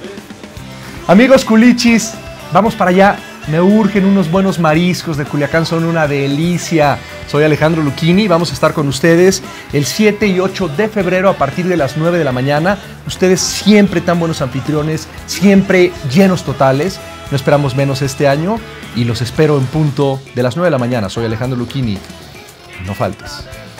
Amigos culichis, vamos para allá. Me urgen unos buenos mariscos de Culiacán, son una delicia. Soy Alejandro Lucchini, vamos a estar con ustedes el 7 y 8 de febrero a partir de las 9 de la mañana. Ustedes siempre tan buenos anfitriones, siempre llenos totales. No esperamos menos este año y los espero en punto de las 9 de la mañana. Soy Alejandro Lucchini. No faltes.